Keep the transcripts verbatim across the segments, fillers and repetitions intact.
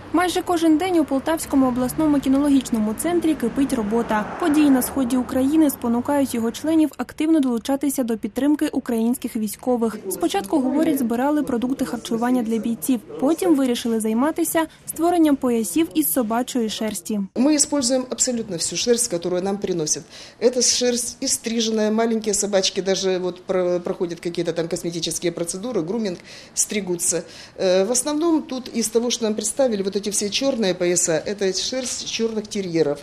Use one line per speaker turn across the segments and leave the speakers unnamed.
Майже кожен день у Полтавському обласному кінологічному центрі кипить робота. Події на сході України спонукають його членів активно долучатися до підтримки українських військових. Спочатку, говорять, збирали продукти харчування для бійців. Потім вирішили займатися створенням поясів із собачої шерсті.
Ми використовуємо абсолютно всю шерсть, яку нам приносять. Це шерсть і стрижена, маленькі собачки навіть вот проходять якісь там косметичні процедури, грумінг, стригуться. В основному тут із того, що нам представили, вот эти все черные пояса, это шерсть черных терьеров.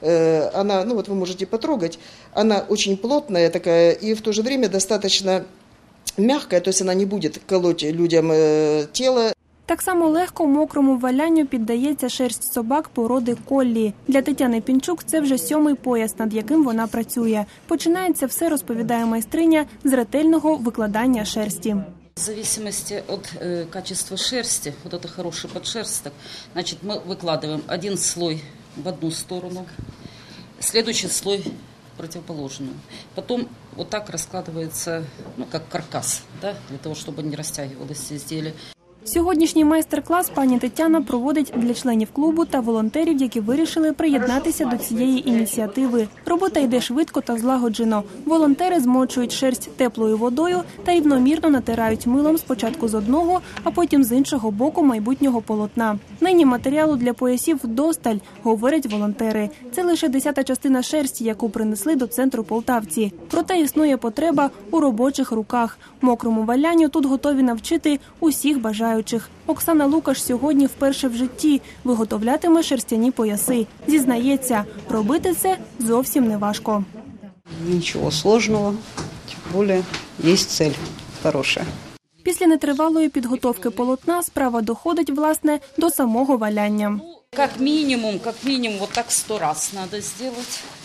Она, ну вот вы можете потрогать, она очень плотная такая и в то же время достаточно мягкая, то есть она не будет колоть людям тело.
Так само легко мокрому валянню піддається шерсть собак породи коллі. Для Тетяни Пінчук це вже сьомий пояс, над яким вона працює. Починається все, розповідає майстриня, з ретельного викладання шерсті.
В зависимости от э, качества шерсти, вот это хороший подшерсток, значит, мы выкладываем один слой в одну сторону, следующий слой в противоположную. Потом вот так раскладывается, ну, как каркас, да, для того, чтобы не растягивалось изделие.
Сьогоднішній майстер-клас пані Тетяна проводить для членів клубу та волонтерів, які вирішили приєднатися до цієї ініціативи. Робота йде швидко та злагоджено. Волонтери змочують шерсть теплою водою та рівномірно натирають милом спочатку з одного, а потім з іншого боку майбутнього полотна. Нині матеріалу для поясів вдосталь, говорять волонтери. Це лише десята частина шерсті, яку принесли до центру полтавці. Проте існує потреба у робочих руках. Мокрому валянню тут готові навчити усіх бажаючих. Оксана Лукаш сьогодні вперше в житті виготовлятиме шерстяні пояси. Зізнається, робити це зовсім не важко.
Нічого складного, тим більше є ціль хороша.
Після нетривалої підготовки полотна справа доходить, власне, до самого валяння.
Як мінімум, як мінімум, вот так сто раз треба зробити.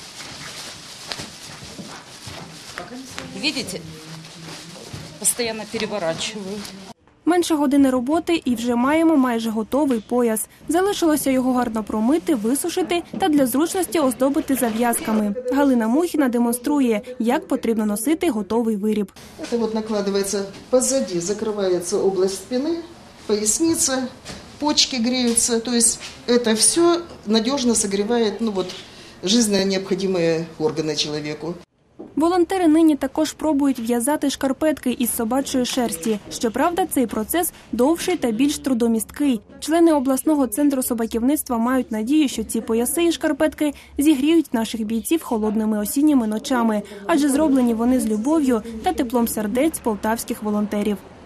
Бачите? Постійно переворачую.
Менше години роботи і вже маємо майже готовий пояс. Залишилося його гарно промити, висушити та для зручності оздобити зав'язками. Галина Мухіна демонструє, як потрібно носити готовий виріб.
Це от накладається позади, закривається область спини, поясниця, почки гріються. Тобто це все надіжно согріває, ну, вот, жизненно необхідні органи чоловіку.
Волонтери нині також пробують в'язати шкарпетки із собачої шерсті. Щоправда, цей процес довший та більш трудомісткий. Члени обласного центру собаківництва мають надію, що ці пояси і шкарпетки зігріють наших бійців холодними осінніми ночами, адже зроблені вони з любов'ю та теплом сердець полтавських волонтерів.